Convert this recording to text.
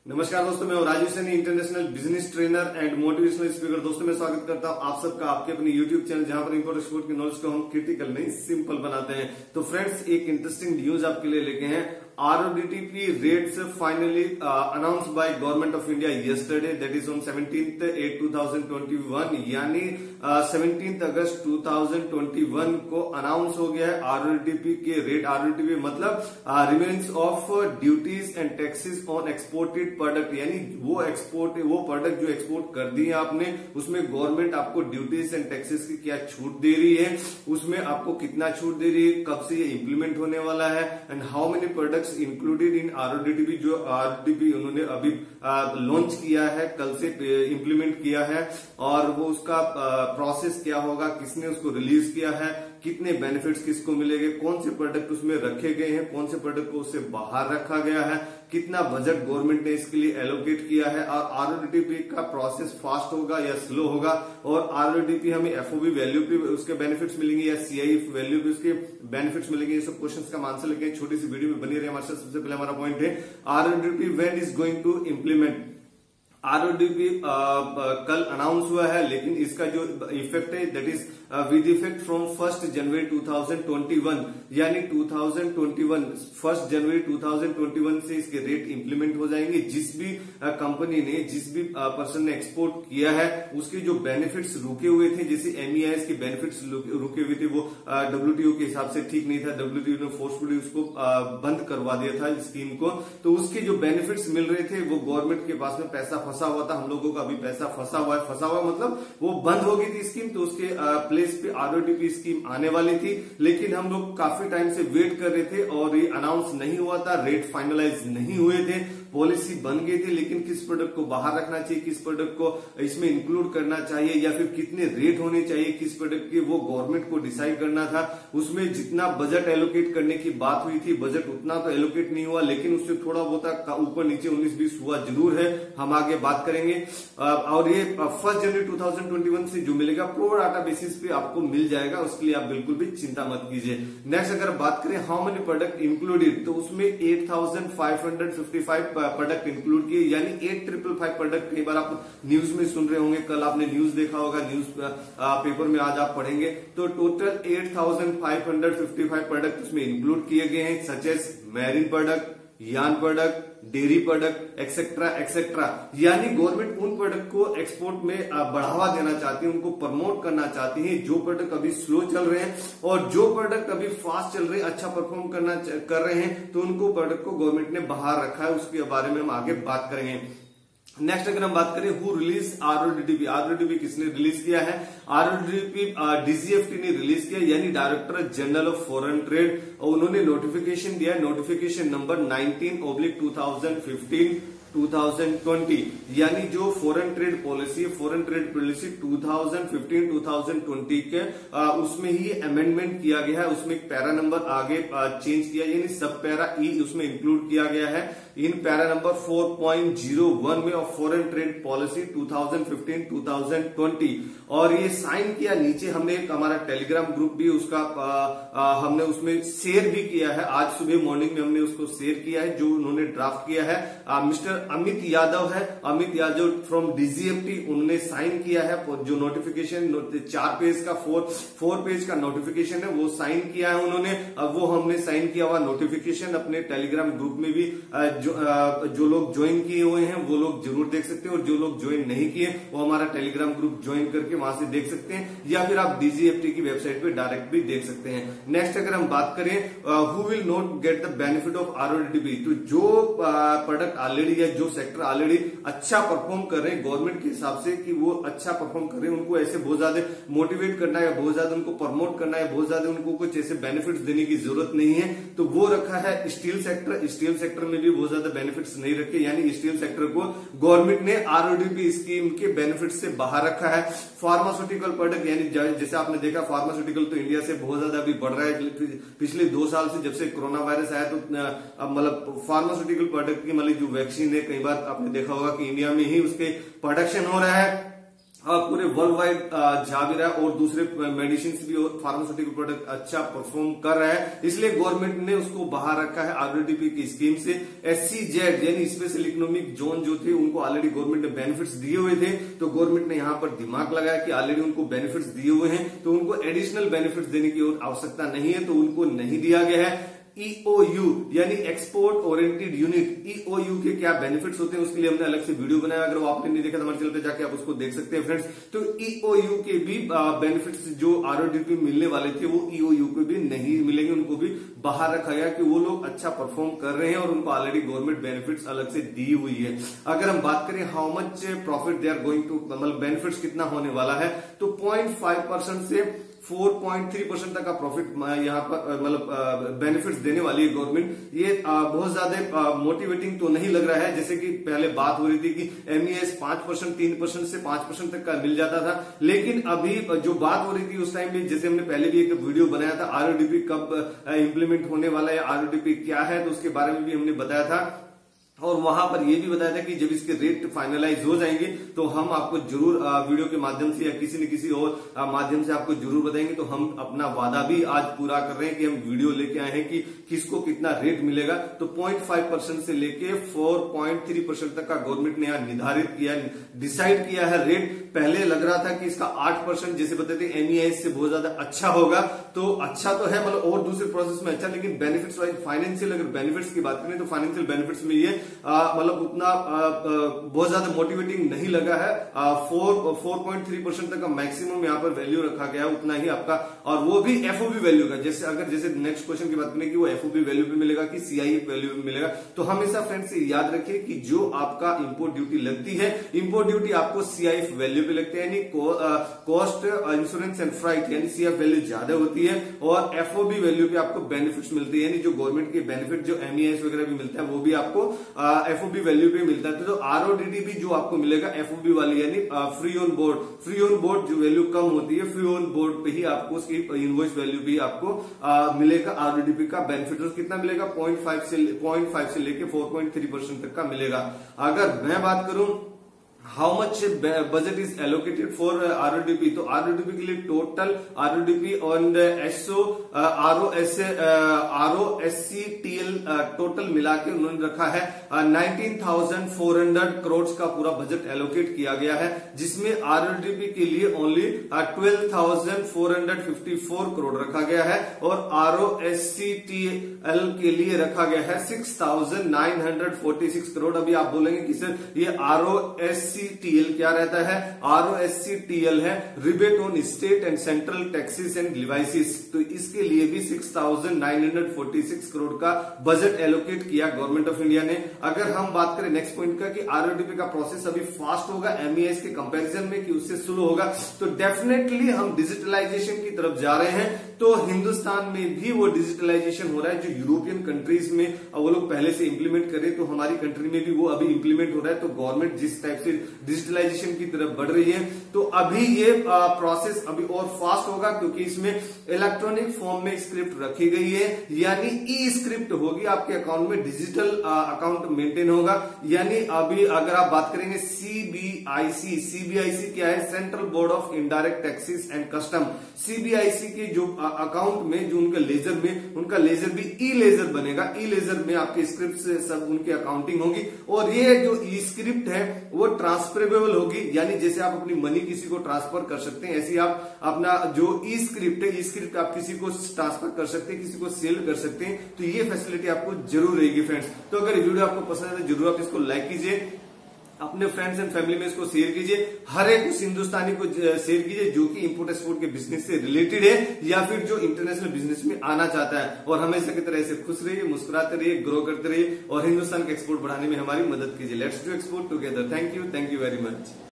नमस्कार दोस्तों, मैं Rajeev Saini, international business trainer and motivational speaker. दोस्तों मैं स्वागत करता हूं आप सबका आपके अपने यूट्यूब चैनल, जहां पर इंपोर्ट एक्सपोर्ट की नॉलेज को हम क्रिटिकल नहीं सिंपल बनाते हैं। तो फ्रेंड्स, एक इंटरेस्टिंग न्यूज आपके लिए लेके हैं। RODTEP rates finally announced by Government of India yesterday, that is on 17/8/2021, यानी 17 अगस्त 2021 को अनाउंस हो गया है RODTEP के रेट। RODTEP मतलब remission of duties and taxes on exported product, यानी वो प्रोडक्ट जो एक्सपोर्ट कर दिए आपने, उसमें गवर्नमेंट आपको ड्यूटीज एंड टैक्सेस की क्या छूट दे रही है, उसमें आपको कितना छूट दे रही है, कब से ये इंप्लीमेंट होने वाला है, and how many product included in RODTEP। जो RODTEP उन्होंने अभी लॉन्च किया है, कल से इंप्लीमेंट किया है, और वो उसका प्रोसेस क्या होगा, किसने उसको रिलीज किया है, कितने बेनिफिट्स किसको मिलेंगे, कौन से प्रोडक्ट उसमें रखे गए हैं, कौन से प्रोडक्ट को उससे बाहर रखा गया है, कितना बजट गवर्नमेंट ने इसके लिए एलोकेट किया है, और RODTEP का प्रोसेस फास्ट होगा या स्लो होगा, और RODTEP हमें FOB वैल्यू पे उसके बेनिफिट्स मिलेंगे या CI वैल्यू पे उसके बेनिफिट्स मिलेंगे। ये सब क्वेश्चंस का आंसर लेके छोटी सी वीडियो में बनी रहे हमारे साथ। सबसे पहले हमारा पॉइंट है RODTEP when is going to implement. RODTEP कल अनाउंस हुआ है, लेकिन इसका जो इफेक्ट है that is with effect from 1 January 2021, यानी 1 जनवरी 2021 से इसके रेट इंप्लीमेंट हो जाएंगे। जिस भी कंपनी ने, जिस भी पर्सन ने एक्सपोर्ट किया है, उसके जो बेनिफिट्स रुके हुए थे, जैसे MEIS के बेनिफिट्स रुके हुए थे, वो WTO के हिसाब से ठीक नहीं था, WTO ने फोर्सफुली उसको बंद करवा दिया था स्कीम को। तो उसके जो बेनिफिट्स मिल रहे थे, वो गवर्नमेंट के पास में पैसा फंसा हुआ था। हम लोगों का अभी पैसा फंसा हुआ है। फंसा हुआ मतलब वो बंद हो गई थी स्कीम, तो उसके प्लेस पे RODTEP स्कीम आने वाली थी, लेकिन हम लोग काफी टाइम से वेट कर रहे थे और ये अनाउंस नहीं हुआ था, रेट फाइनलाइज नहीं हुए थे, पॉलिसी बन गई थी, लेकिन किस प्रोडक्ट को बाहर रखना चाहिए, किस प्रोडक्ट को इसमें इंक्लूड करना चाहिए, या फिर कितने रेट होने चाहिए किस प्रोडक्ट के, वो गवर्नमेंट को डिसाइड करना था। उसमें जितना बजट एलोकेट करने की बात हुई थी, बजट उतना तो एलोकेट नहीं हुआ, लेकिन उससे थोड़ा बहुत ऊपर नीचे 19-20 हुआ जरूर है, हम आगे बात करेंगे। और ये 1 जनवरी 2021 से जो मिलेगा प्रो डाटा बेसिस पे आपको मिल जाएगा, उसके लिए आप बिल्कुल भी चिंता मत कीजिए। नेक्स्ट अगर बात करें हाउ मेनी प्रोडक्ट इंक्लूडेड, तो उसमें 8555 प्रोडक्ट इंक्लूड किए, यानी 8555 प्रोडक्ट। कई बार आप न्यूज में सुन रहे होंगे, कल आपने न्यूज देखा होगा, न्यूज पेपर में आज आप पढ़ेंगे, तो टोटल 8555 प्रोडक्ट उसमें इंक्लूड किए गए हैं, such as marine product, yarn product, dairy product, etcetera etcetera. यानी गवर्नमेंट उन प्रोडक्ट को एक्सपोर्ट में बढ़ावा देना चाहती है, उनको प्रमोट करना चाहती है, जो प्रोडक्ट अभी स्लो चल रहे हैं, और जो प्रोडक्ट अभी फास्ट चल रहे हैं, अच्छा परफॉर्म कर रहे हैं, तो उनको प्रोडक्ट को गवर्नमेंट ने बाहर रखा है। उसके बारे में हम आगे बात करेंगे। नेक्स्ट अगर हम बात करें हु रिलीज RODTEP किसने रिलीज किया है, RODTEP DGFT ने रिलीज किया, यानी director general of foreign trade, और उन्होंने नोटिफिकेशन दिया, नोटिफिकेशन नंबर 19/2020, यानी जो फॉरेन ट्रेड पॉलिसी 2015-2020 के उसमें ही अमेंडमेंट किया गया है। उसमें एक पैरा नंबर आगे चेंज किया, यानी सब पैरा ई उसमें इंक्लूड किया गया है। इन पैरा नंबर 4.01 में ऑफ फॉरेन ट्रेड पॉलिसी 2015-2020, और ये साइन किया। नीचे हमने एक हमारा टेलीग्राम ग्रुप भी उसका हमने उसमें शेयर भी किया है, आज सुबह मॉर्निंग में हमने उसको शेयर किया है, जो उन्होंने ड्राफ्ट किया है। मिस्टर अमित यादव है, अमित यादव फ्रॉम DGFT, उन्होंने साइन किया है। जो नोटिफिकेशन 4 पेज का 4 पेज का नोटिफिकेशन है, वो साइन किया है उन्होंने। अब वो हमने साइन किया हुआ नोटिफिकेशन अपने टेलीग्राम ग्रुप में भी जो लोग ज्वाइन किए हुए हैं वो लोग जरूर देख सकते हैं, और जो लोग ज्वाइन नहीं किए वो हमारा टेलीग्राम ग्रुप ज्वाइन करके वहां से देख सकते हैं, या फिर आप DGFT की वेबसाइट पे डायरेक्ट भी देख सकते हैं। नेक्स्ट अगर हम बात करें who will not get the benefit of RODTEP, तो जो प्रोडक्ट ऑलरेडी या जो सेक्टर ऑलरेडी अच्छा परफॉर्म कर रहे हैं गवर्नमेंट के हिसाब से कि वो अच्छा परफॉर्म कर रहे हैं, उनको ऐसे बहुत ज्यादा मोटिवेट करना है, बहुत ज्यादा उनको प्रमोट करना है, बहुत ज्यादा उनको कुछ ऐसे बेनिफिट्स देने की जरूरत नहीं है, तो वो रखा है स्टील सेक्टर। स्टील सेक्टर में भी बहुत ज्यादा बेनिफिट्स नहीं रखे, यानी स्टील सेक्टर को गवर्नमेंट ने RODTEP स्कीम के बेनिफिट्स से बाहर रखा है। फार्मास्यूटिकल प्रोडक्ट, यानी जैसे आपने देखा फार्मास्यूटिकल तो इंडिया से बहुत ज्यादा अभी बढ़ रहा है। पिछले 2 साल से जब से कोरोना वायरस आया, तो मतलब फार्मास्यूटिकल प्रोडक्ट की मतलब जो वैक्सीन है, कई बार आपने देखा होगा कि इंडिया में ही उसके प्रोडक्शन हो रहा है। पूरे वर्ल्ड वाइड जा भी रहा है और दूसरे मेडिसिन भी और फार्मास्यूटिकल प्रोडक्ट अच्छा परफॉर्म कर रहा है, इसलिए गवर्नमेंट ने उसको बाहर रखा है आरओडीपी की स्कीम से। SCZ यानी स्पेशल इकोनॉमिक जोन जो थे उनको ऑलरेडी गवर्नमेंट ने बेनिफिट्स दिए हुए थे, तो गवर्नमेंट ने यहां पर दिमाग लगाया कि ऑलरेडी उनको बेनिफिट्स दिए हुए हैं तो उनको एडिशनल बेनिफिट्स देने की और आवश्यकता नहीं है, तो उनको नहीं दिया गया है। EOU यानी एक्सपोर्ट ओरिएंटेड यूनिट, EOU के क्या बेनिफिट्स होते हैं उसके लिए हमने अलग से वीडियो बनाया, अगर वो आपने नहीं देखा तो हमारे चैनल पे जाके आप उसको देख सकते हैं फ्रेंड्स। तो EOU के भी बेनिफिट्स जो आरओडीपी मिलने वाले थे वो EOU को भी नहीं मिलेंगे, उनको भी बाहर रखा गया कि वो लोग अच्छा परफॉर्म कर रहे हैं और उनको ऑलरेडी गवर्नमेंट बेनिफिट्स अलग से दी हुई है। अगर हम बात करें how much profit they are going to, मतलब बेनिफिट्स कितना होने वाला है, तो 0.5% से 4.3% तक का प्रॉफिट यहाँ पर मतलब बेनिफिट्स देने वाली है गवर्नमेंट। ये बहुत ज्यादा मोटिवेटिंग तो नहीं लग रहा है, जैसे कि पहले बात हो रही थी कि MES 5%, 3% से 5% तक का मिल जाता था, लेकिन अभी जो बात हो रही थी उस टाइम भी, जैसे हमने पहले भी एक वीडियो बनाया था आरओडीपी कब इंप्लीमेंट होने वाला है, आरओडीपी क्या है, तो उसके बारे में भी हमने बताया था और वहां पर यह भी बताया था कि जब इसके रेट फाइनलाइज हो जाएंगे तो हम आपको जरूर वीडियो के माध्यम से या किसी न किसी और माध्यम से आपको जरूर बताएंगे। तो हम अपना वादा भी आज पूरा कर रहे हैं कि हम वीडियो लेके आए हैं कि किसको कितना रेट मिलेगा। तो 0.5% से लेके 4.3% तक का गवर्नमेंट ने यहाँ निर्धारित किया, डिसाइड किया है रेट। पहले लग रहा था कि इसका 8% जैसे बताते MES से बहुत ज्यादा अच्छा होगा, तो अच्छा तो है मतलब और दूसरे प्रोसेस में अच्छा, लेकिन बेनिफिट्स वाइज फाइनेंशियल अगर बेनिफिट्स की बात करें तो फाइनेंशियल बेनिफिट्स में ये मतलब उतना बहुत ज्यादा मोटिवेटिंग नहीं लगा है। 4.3% तक का मैक्सिमम यहाँ पर वैल्यू रखा गया है, उतना ही आपका, और वो भी FOB वैल्यू का। जैसे नेक्स्ट क्वेश्चन की बात करें कि वो FOB वैल्यू पे मिलेगा कि CIF वैल्यू पे मिलेगा, तो हमेशा फ्रेंड्स याद रखिए कि जो आपका इंपोर्ट ड्यूटी लगती है, इंपोर्ट ड्यूटी आपको CIF वैल्यू पे लगती है, यानी कॉस्ट इंश्योरेंस एंड फ्राइट यानी CIF वैल्यू ज्यादा होती है, और FOB वैल्यू पे आपको बेनिफिट्स मिलती है, यानी जो गवर्नमेंट के बेनिफिट जो MES वगैरह भी मिलता है वो भी आपको FOB वैल्यू पे मिलता है। तो आरओडीटी भी जो आपको मिलेगा FOB वाली यानी फ्री ऑन बोर्ड जो वैल्यू कम होती है, फ्री ऑन बोर्ड पे ही आपको उसकी इनवॉइस वैल्यू भी आपको मिलेगा। आरओडीपी का बेनिफिट कितना मिलेगा, 0.5 से लेके 4.3% तक का मिलेगा। अगर मैं बात करूं how much budget is allocated for RODP, तो आरओडीपी के लिए टोटल आरओडीपी और ROSCTL टोटल मिला के उन्होंने रखा है 19,400 करोड़ का पूरा बजट एलोकेट किया गया है, जिसमें आरओडीपी के लिए ओनली 12,454 करोड़ रखा गया है और ROSCTL के लिए रखा गया है 6,946 करोड़। अभी आप बोलेंगे कि सर ये ROSCTL क्या रहता है, ROSCTL है rebate on state and central taxes and levies, तो इसके लिए भी 6,946 करोड़ का बजट एलोकेट किया गवर्नमेंट ऑफ इंडिया ने। अगर हम बात करें नेक्स्ट पॉइंट का कि आरओडीपी का प्रोसेस अभी फास्ट होगा MES के कंपैरिजन में कि उससे स्लो होगा, तो डेफिनेटली हम डिजिटलाइजेशन की तरफ जा रहे हैं। तो हिंदुस्तान में भी वो डिजिटलाइजेशन हो रहा है, जो यूरोपियन कंट्रीज में वो लोग पहले से इंप्लीमेंट करे, तो हमारी कंट्री में भी वो अभी इंप्लीमेंट हो रहा है। तो गवर्नमेंट जिस टाइप से डिजिटलाइजेशन की तरफ बढ़ रही है, तो अभी ये प्रोसेस अभी और फास्ट होगा, क्योंकि इसमें इलेक्ट्रॉनिक फॉर्म में स्क्रिप्ट रखी गई है, यानी ई स्क्रिप्ट होगी आपके अकाउंट में, डिजिटल अकाउंट मेंटेन होगा। यानी अभी अगर आप बात करेंगे CBIC क्या है, central board of indirect taxes and custom, CBIC के जो अकाउंट में जो उनका लेजर में, उनका लेजर भी ई लेजर बनेगा, ई लेजर में आपके स्क्रिप्ट से सब उनकी अकाउंटिंग होगी, और ये जो ई स्क्रिप्ट है वो ट्रांसफरेबल होगी, यानी जैसे आप अपनी मनी किसी को ट्रांसफर कर सकते हैं, ऐसे आप अपना जो ई स्क्रिप्ट है, ई स्क्रिप्ट आप किसी को ट्रांसफर कर सकते हैं, किसी को सेल कर सकते हैं, तो ये फैसिलिटी आपको जरूर रहेगी फ्रेंड्स। तो अगर वीडियो आपको पसंद है तो जरूर आप इसको लाइक कीजिए, अपने फ्रेंड्स एंड फैमिली में इसको शेयर कीजिए, हर एक उस हिंदुस्तानी को शेयर कीजिए जो कि इंपोर्ट एक्सपोर्ट के बिजनेस से रिलेटेड है या फिर जो इंटरनेशनल बिजनेस में आना चाहता है। और हमेशा की तरह ऐसे खुश रहिए, मुस्कुराते रहिए, ग्रो करते रहिए और हिंदुस्तान के एक्सपोर्ट बढ़ाने में हमारी मदद कीजिए। Let's do export together. Thank you very much.